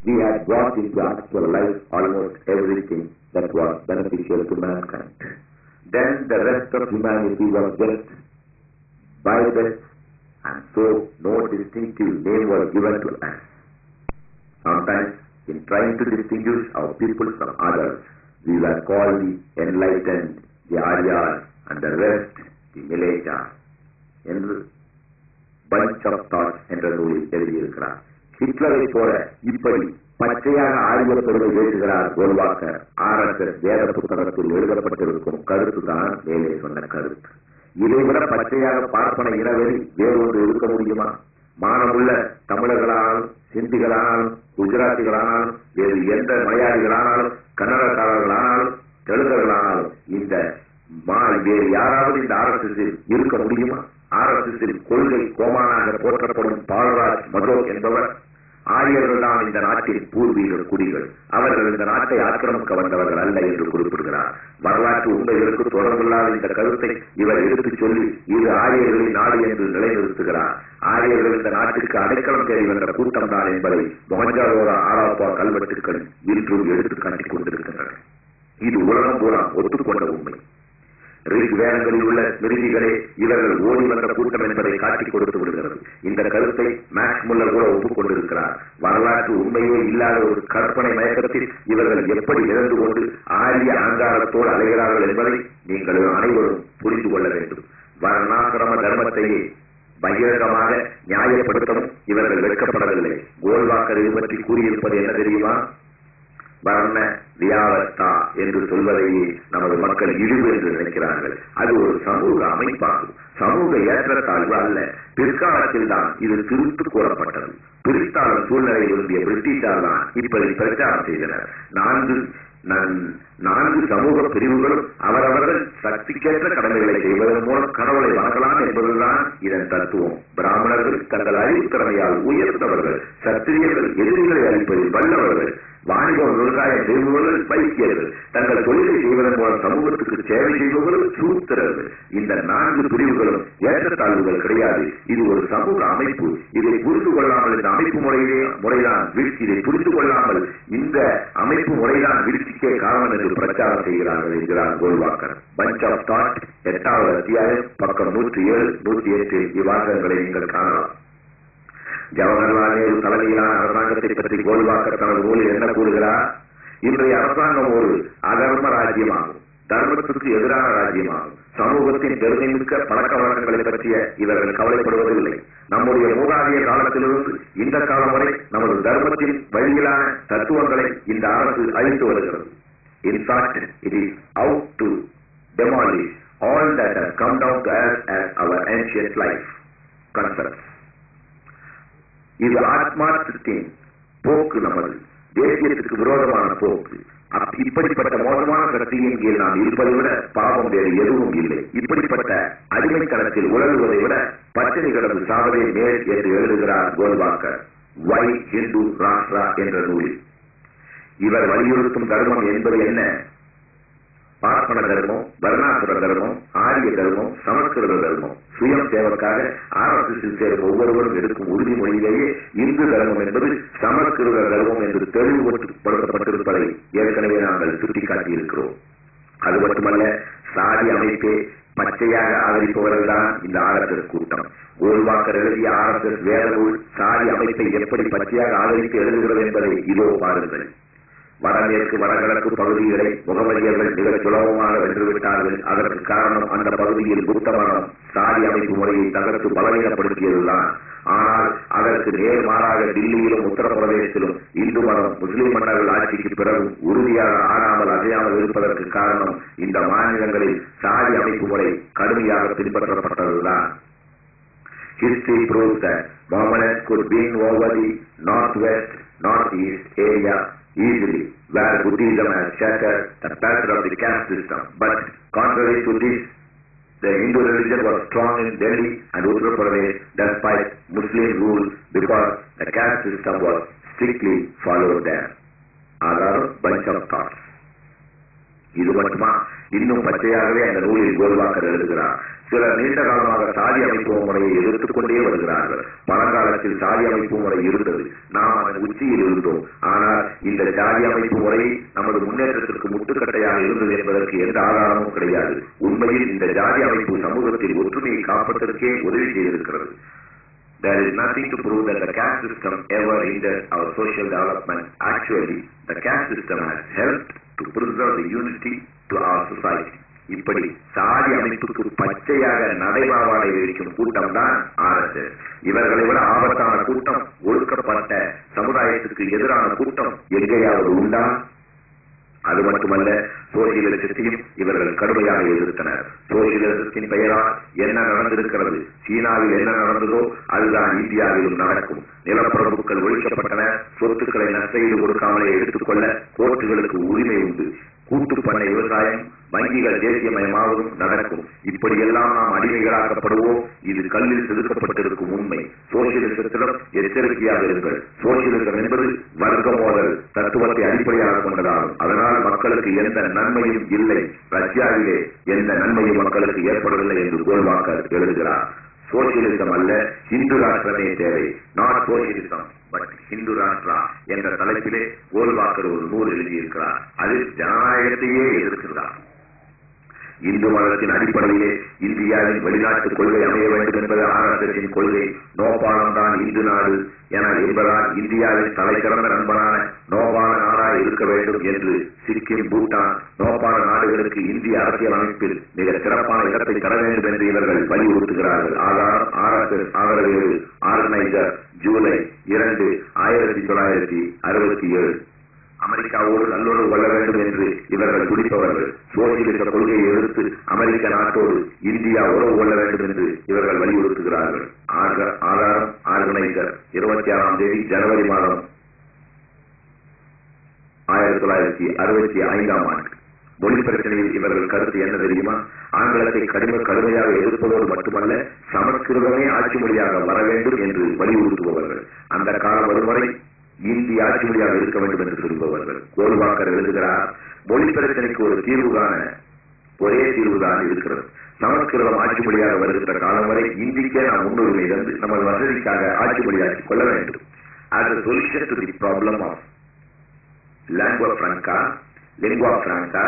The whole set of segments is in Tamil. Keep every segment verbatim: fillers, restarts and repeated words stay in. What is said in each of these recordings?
we had brought into actual life almost everything that was beneficial to mankind. Then the rest of humanity was just bypassed, and so no distinctive name was given to us. Sometimes, in trying to distinguish our people from others, we were called the enlightened, the Aryas, and the rest, the Milesias. என்று bunch of thoughts என்ற நூலில் எழுதியிருக்கிறார். ஹிட்லரை போல இப்படி பச்சையாக ஆய்வு பெறுவது பேசுகிறார் கோல்வாக்கர். ஆர் எஸ் எஸ் வேத புத்தகத்தில் எழுதப்பட்டிருக்கும் கருத்து தான் மேலே சொன்ன கருத்து. இதைவிட பச்சையாக பார்ப்பன இனவெறி வேறொன்று இருக்க முடியுமா? மானமுள்ள தமிழர்களானாலும் சிந்திகளானாலும் குஜராத்திகளானாலும் வேறு எந்த மலையாளிகளானாலும் கன்னடக்காரர்களானாலும் தெலுங்கர்களானாலும் இந்த வேறு யாராவது இந்த ஆர் எஸ் எஸ் இருக்க முடியுமா? ஆர் எஸ் எஸ் கொள்கை கோமானாக போற்றப்படும் பாலராஜ் மதோக் என்பவர் ஆரியர்கள் தான் இந்த நாட்டின் பூர்வீக குடிகள், அவர்கள் இந்த நாட்டை ஆக்கிரமிக்க வந்தவர்கள் அல்ல என்று குறிப்பிடுகிறார். வரலாற்று உண்மைகளுக்கு தொடர்பில்லாத இந்த கருத்தை இவர் எடுத்துச் சொல்லி இது ஆரியர்களின் நாடு என்று நிலைநிறுத்துகிறார். ஆரியர்கள் இந்த நாட்டிற்கு அடைக்கலம் தேடி வந்த கூட்டம் தான் என்பதை மொஹஞ்சதாரோ ஆராப்பா கல்வெட்டுக்கள் இன்றும் எடுத்து காட்டிக் கொண்டிருக்கின்றன. இது உலகம் பூரா ஒத்துக்கொண்ட உண்மை. வேதங்களில் உள்ள ஸ்மிருதிகளே இவர்கள் ஓடி வந்த கூட்டம் என்பதை காட்டிக் கொடுத்து விடுகிறது. இந்த கருத்தை மேக்ஸ் முல்லர் கூட ஒப்புக்கொண்டிருக்கிறார். வரலாற்று உண்மையே இல்லாத ஒரு கற்பனை மயக்கத்தில் இவர்கள் எப்படி இழந்து கொண்டு ஆரிய அலங்காரத்தோடு அலைகிறார்கள் என்பதை நீங்கள் அனைவரும் புரிந்து கொள்ள வேண்டும். வர்ணாசிரம தர்மத்தையே பகிரங்கமாக நியாயப்படுத்தவும் இவர்கள் வெட்கப்படவில்லை. கோல்வாக்கர் இது பற்றி கூறியிருப்பது என்ன தெரியுமா? வர்ண வியாவஸ்தா என்று சொல்வதையே நமது மக்கள் இழிவு என்று நினைக்கிறார்கள். அது ஒரு சமூக அமைப்பாகும், சமூக ஏற்றத்தாழ்வு அல்ல. பிற்காலத்தில் தான் இது திருத்து கூறப்பட்டது. பிரித்தாளர் சூழ்நிலையில் இருந்திய பிரிட்டிஷார் தான் இப்படி பிரச்சாரம் செய்தனர். நான்கு நான்கு சமூக பிரிவுகளும் அவரவர்கள் சக்திக்கேற்ற கடமைகளை செய்வதன் மூலம் கடவுளை வணங்கலாம் என்பதுதான் இதன் தத்துவம். பிராமணர்கள் தங்கள் அறிவுத்திறமையால் உயர்ந்தவர்கள், சத்திரியர்கள் எதிரிகளை அளிப்பதில் வல்லவர்கள், வாணிபம் விவசாயம் செய்பவர்கள் வைத்தியர்கள், தங்கள் தொழிலை செய்வதன் மூலம் சமூகத்துக்கு சேவை செய்பவர்கள் சூத்திரர்கள். இந்த நான்கு பிரிவுகளும் ஏற்றத்தாழ்வுகள் கிடையாது. இது ஒரு சமூக அமைப்பு. இதை புரிந்து கொள்ளாமல் இந்த அமைப்பு முறையே முறைதான் வீழ்ச்சி. இதை புரிந்து கொள்ளாமல் இந்த அமைப்பு முறைதான் வீழ்ச்சிக்கே காரணம் என்று பிரச்சாரம் செய்கிறார்கள் என்கிறார் கோல்வாக்கர். பஞ்ச் ஆஃப் தாட் எட்டாவது அத்தியாயம் பக்கம் நூற்றி ஏழு நூற்றி எட்டு இவ்வாசகங்களை நீங்கள் காணலாம். ஜவஹர்லால் நேரு தலைமையிலான அரசாங்கத்தை பற்றி கோல்வாக்கர் தனது நூலில் என்ன கூறுகிறார்? இன்றைய அரசாங்கம் ஒரு அதர்ம ராஜ்யமாகும், தர்மத்திற்கு எதிரான ராஜ்யமாகும். சமூகத்தின் பெருமைமிக்க பழக்க வழக்கங்களை பற்றிய இவர்கள் கவலைப்படுவதில்லை. நம்முடைய மூதாதைய காலத்திலிருந்து இந்த காலம் வரை நமது தர்மத்தின் வழியிலான தத்துவங்களை இந்த அரசு அழித்து வருகிறது. In fact, it is out to demolish all that has come down to us as our ancient life concepts. இது ஆத்மார்த்தத்தின் போக்கு, நமது தேசியத்துக்கு விரோதமான போக்கு. இப்படிப்பட்ட மோசமான சக்தியின் கீழ் நாம் இருப்பதை விட பாவம் வேறு எதுவும் இல்லை. இப்படிப்பட்ட அடிமைத்தனத்தில் உழல்வதை விட பட்டினி கிடந்து சாவதே மேல் என்று எழுதுகிறார் கோல்வாக்கர் வை ஹிந்து ராஷ்டிரா என்ற நூலில். இவர் வலியுறுத்தும் தர்மம் என்பது என்ன? பார்ப்பன தர்மம், வர்ணாசுர தர்மம், ஆரிய தர்மம், சமஸ்கிருத தர்மம். சுயம் சேவக்காக ஆர் எஸ் எஸ் சேரும் ஒவ்வொருவரும் எடுக்கும் உறுதிமொழியிலேயே இந்து தர்மம் என்பது சமஸ்கிருத தர்மம் என்று தெளிவுபடுத்தப்பட்டிருப்பதை ஏற்கனவே நாங்கள் சுட்டிக்காட்டியிருக்கிறோம். அது மட்டுமல்ல, சாதி அமைப்பே பச்சையாக ஆதரிப்பவர்கள் தான் இந்த ஆர் எஸ் எஸ் கூட்டம். கோல்வாக்கர் எழுதிய ஆர் எஸ் எஸ் வேத நூல் சாதி அமைப்பை எப்படி பச்சையாக ஆதரித்து எழுதுகிறது என்பதை இதோ பாருங்கள். வடமேற்கு வடகிழக்கு பகுதிகளை முகமதியர்கள் மிக சுலபமாக வென்றுவிட்டார்கள். அதற்கு காரணம் அந்த பகுதியில் புத்த மதம் சாதி அமைப்பு முறையை தகர்த்து பலவீனப்படுத்தியதுதான். ஆனால் அதற்கு நேர்மாறாக டில்லியிலும் உத்தரப்பிரதேசத்திலும் இந்து மதம் முஸ்லிம் மன்னர்கள் ஆட்சிக்கு பிறகு உறுதியாக ஆறாமல் அசையாமல் இருப்பதற்கு காரணம் இந்த மாநிலங்களில் சாதி அமைப்பு முறை கடுமையாக பின்பற்றப்பட்டதுதான். History proves that Mohammedans could win over the northwest, northeast area easily, where Buddhism has shattered the pattern of the caste system. But contrary to this, the Hindu religion was strong in Delhi and Uttar Pradesh despite Muslim rule because the caste system was strictly followed there. Another bunch of thoughts. இது மட்டுமா? இன்னும் பச்சையாகவே அந்த நூலில் கோல்வாக்கர் எழுதுகிறார். சிலர் நீண்ட காலமாக சாதி அமைப்பு முறையை எதிர்த்துக் கொண்டே வருகிறார்கள். பழங்காலத்தில் சாதி அமைப்பு முறை இருந்தது, நாம் அதன் உச்சியில் இருந்தோம். ஆனால் இந்த ஜாதி அமைப்பு முறை நமது முன்னேற்றத்திற்கு முட்டுக்கட்டையாக இருந்தது என்பதற்கு எந்த ஆதாரமும் கிடையாது. உண்மையில் இந்த ஜாதி அமைப்பு சமூகத்தில் ஒற்றுமையை காப்பதற்கே உதவி செய்திருக்கிறது. There is nothing to prove that the caste system ever hindered our social development. Actually, the caste system has helped to preserve the unity to our society. இப்படி சாதி அமைப்புக்கு பச்சையாக நடைபாவாடை வைக்கும் கூட்டம் தான் ஆர் எஸ் எஸ். இவர்களை விட ஆபத்தான கூட்டம், ஒடுக்கப்பட்ட சமுதாயத்துக்கு எதிரான கூட்டம் எங்கேயாவது உண்டா? அது மட்டுமல்ல, சோசியலிசத்தையும் இவர்கள் கடுமையாக எதிர்த்தனர். சோசியலிசத்தின் பெயரால் என்ன நடந்திருக்கிறது? சீனாவில் என்ன நடந்ததோ அதுதான் இந்தியாவிலும் நடக்கும். நிலப்பிரபுக்கள் ஒழிக்கப்பட்டன. சொத்துக்களை நஷ்டஈடு கொடுக்காமலே எடுத்துக்கொள்ள கோர்ட்டுகளுக்கு உரிமை உண்டு. கூட்டு பண்ணை விவசாயம், வங்கிகள் தேசியமயமாவதும் நடக்கும். இப்படியெல்லாம் நாம் அடிமைகளாக்கப்படுவோம். இது கல்லில் செதுக்கப்பட்டிருக்கும் உண்மை. சோசியலிசத்திடம் எச்சரிக்கையாக இருங்கள். சோசியலிசம் என்பது வர்க்க மோதல் தத்துவத்தை அடிப்படையாக கொண்டதாகும். அதனால் மக்களுக்கு எந்த நன்மையும் இல்லை. ரஷ்யாவிலே எந்த நன்மையும் மக்களுக்கு ஏற்படவில்லை என்று கோல்வாக்கர் எழுதுகிறார். சோசியலிசம் அல்ல, இந்து ராஷ்டிரமே தேவை. Not socialism but Hindu Rashtra என்ற தலைப்பிலே கோல்வாக்கர் ஒரு நூல் எழுதியிருக்கிறார். அதில் ஜனநாயகத்தையே எதிர்க்கிறார். இந்து மதத்தின் அடிப்படையிலே இந்தியாவின் வெளிநாட்டு கொள்கை அமைய வேண்டும் என்பது ஆர் எஸ் எஸ் கொள்கை. நோபாலம் தான் இந்து நாடு என என்பதால் இந்தியாவின் தலை சிறந்த நண்பனான நோபால நாடாக இருக்க வேண்டும் என்று சிக்கிம், பூட்டான், நோபால நாடுகளுக்கு இந்திய அரசியல் அமைப்பில் மிக சிறப்பான இடத்தை தர வேண்டும் என்று இவர்கள் வலியுறுத்துகிறார்கள். ஆதாரம் ஆர் எஸ் எஸ் ஆதரவு ஆர்கனைசர் ஜூலை இரண்டு ஆயிரத்தி தொள்ளாயிரத்தி அறுபத்தி ஏழு. அமெரிக்காவோடு நல்லுறவு கொள்ள வேண்டும் என்று இவர்கள் துடிப்பவர்கள். சோசியலிச கொள்கையை எதிர்த்து அமெரிக்க நாட்டோடு இந்தியா உறவு கொள்ள வேண்டும் என்று இவர்கள் வலியுறுத்துகிறார்கள். ஆதாரம் ஆர்கனைசர் இருபத்தி ஆறாம் தேதி ஜனவரி மாதம் ஆயிரத்தி தொள்ளாயிரத்தி அறுபத்தி ஐந்தாம் ஆண்டு. மொழி பிரச்சனையில் இவர்கள் கருத்து என்ன தெரியுமா? ஆங்கிலத்தை கடுமை கடுமையாக எதிர்ப்பதோடு மட்டுமல்ல, சமஸ்கிருதமே ஆட்சி மொழியாக வர வேண்டும் என்று வலியுறுத்துபவர்கள். அந்த காலம் வரும் வரை இந்திய ஆட்சி மொழியாக இருக்க வேண்டும் என்று சொல்பவர்கள். கோல்வாக்கர் எழுதுகிறார், மொழி பிரச்சனைக்கு ஒரு தீர்வு காண ஒரே தீர்வுதான் இருக்கிறது. சமஸ்கிருதம் ஆட்சி மொழியாக வருகின்ற காலம் வரை இந்திக்கே நாம் முன்னுரிமை தந்து நமது வசதிக்காக ஆட்சி மொழியாக்கிக் கொள்ள வேண்டும். As a solution to the problem of lingua franca, lingua franca,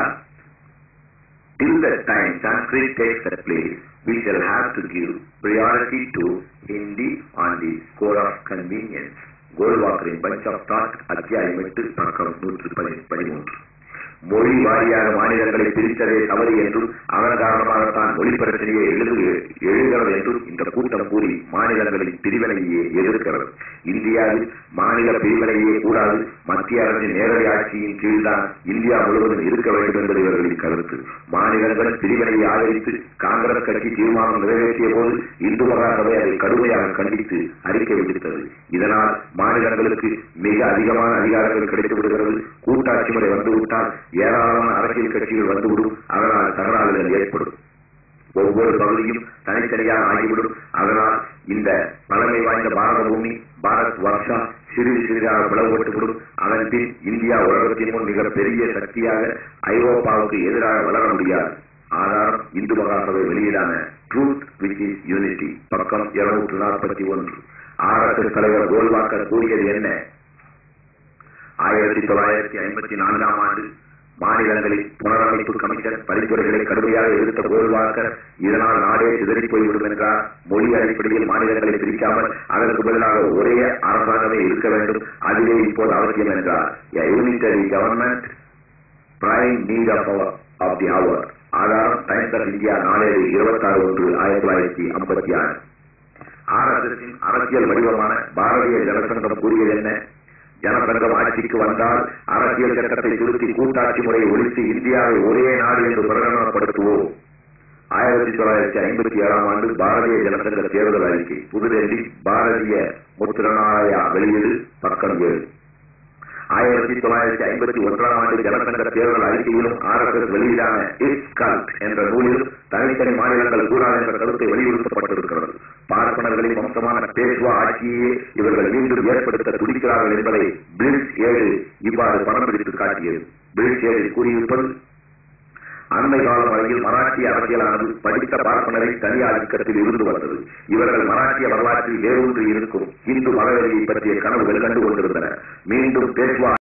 till the time Sanskrit takes that place, we shall have to give priority to Hindi on the score of convenience. கோல்வாக்கரின் பஞ்ச் ஆஃப் தாட், அத்தியாயம் எட்டு, பக்கம் நூற்று பதிமூன்று. மொழி வாரியாக மாநிலங்களை பிரித்ததே தவறு என்றும் அதன் காரணமாகத்தான் மொழி பிரச்சனையை எழுது எழுகிறது என்றும் இந்த கூட்டம் கூறி மாநிலங்களின் பிரிவினையே எதிர்க்கிறது. இந்தியாவில் மாநில பிரிவினையே கூடாது, மத்திய அரசின் நேரடி ஆட்சியின் கீழ்தான் இந்தியா முழுவதும் இருக்க வேண்டும் என்பது இவர்களின் கருத்து. மாநிலங்கள் பிரிவினையை ஆதரித்து காங்கிரஸ் கட்சி தீர்மானம் நிறைவேற்றிய போது இந்து மகாசபை அதை கடுமையாக கண்டித்து அறிக்கை விடுத்தது. இதனால் மாநிலங்களுக்கு மிக அதிகமான அதிகாரங்கள் கிடைத்து விடுகிறது. கூட்டாட்சி முறை வந்துவிட்டால் ஏராளமான அரசியல் கட்சிகள் வந்துவிடும். அதனால் தகராறுகள் ஏற்படும். ஒவ்வொரு பகுதியும் தனித்தனியாக ஆகிவிடும். அதனால் இந்த பழமை வாய்ந்த பாரத பூமி, பாரத் வர்ஷா சிறிது சிறிதாக பிளவுபட்டுவிடும். அதன் பின் இந்தியா உலகத்தின் முன் மிக பெரிய சக்தியாக ஐரோப்பாவுக்கு எதிராக வளர முடியாது. ஆதாரம் இந்து மகாசபை வெளியீடான ட்ரூத் விச் இஸ் யூனிட்டி, பக்கம் இருநூற்று நாற்பத்தி ஒன்று. ஆர் எஸ் எஸ் தலைவர் கோல்வாக்கர் கூறியது என்ன? ஆயிரத்தி தொள்ளாயிரத்தி ஐம்பத்தி நான்காம் ஆண்டு மாநிலங்களில் புனரமைப்பு கமிஷன் பரிந்துரைகளை கடுமையாக எதிர்த்த கோல்வாக்கர், இதனால் நாடே சிதறி போய்விடும் என்றார். மொழி அடிப்படையில் மாநிலங்களை பிரிக்காமல் அதற்கு பதிலாக ஒரே அரசாங்கமே இருக்க வேண்டும், அதுவே இப்போது அவசியம் என்றார். Unitary government prime need of of the hour. ஆதாரம் டைம்ஸ் ஆஃப் இந்தியா, நாளேடு இருபத்தி ஆறு ஒன்று ஆயிரத்தி தொள்ளாயிரத்தி ஐம்பத்தி ஆறு. ஆர் எஸ் எஸ் அரசியல் வடிவமான பாரதிய ஜனசங்கம் கூறியது என்ன? ஜனசங்கம் ஆட்சிக்கு வந்தால் அரசியல் சட்டத்தை திருத்தி கூட்டாட்சி முறையை ஒழித்து இந்தியாவை ஒரே நாடு என்று பிரகடனப்படுத்துவோம். ஆயிரத்தி தொள்ளாயிரத்தி ஐம்பத்தி ஏழாம் ஆண்டு பாரதிய ஜனசங்க தேர்தல் அறிக்கை, புதுடெல்லி, பாரதிய முத்திரணாலயா வெளியீடு, பக்கம் ஏழு. ஆயிரத்தி தொள்ளாயிரத்தி ஐம்பத்தி ஒன்றாம் ஆண்டு ஜனசங்க தேர்தல் அறிக்கையிலும் ஆர் எஸ் எஸ் வெளியீடான இஸ்கல்ட் என்ற நூலிலும் தனித்தனி மாநிலங்கள் கூடாது என்ற கருத்தை வலியுறுத்தப்பட்டிருக்கிறது. பார்ப்பனர்களின் வம்சமான பேஷ்வா ஆட்சியே இவர்கள் மீண்டும் ஏற்படுத்த துடிக்கிறார்கள் என்பதை பிரிட்ஜ் ஏழு இவ்வாறு பணம் பிடித்து காட்டியது. பிரிட்ஜ் ஏழு கூறியிருப்பது, அண்மை காலம் வரையில் மராட்டிய அரசியலானது படித்த பார்ப்பனரை தனி ஆதிக்கத்தில் இருந்து வந்தது. இவர்கள் மராட்டிய வரலாற்றில் வேரூன்றி இருக்கும் இந்து மதவெளியை பற்றிய கனவுகள் கண்டு கொண்டிருந்தனர். மீண்டும் பேஷ்வா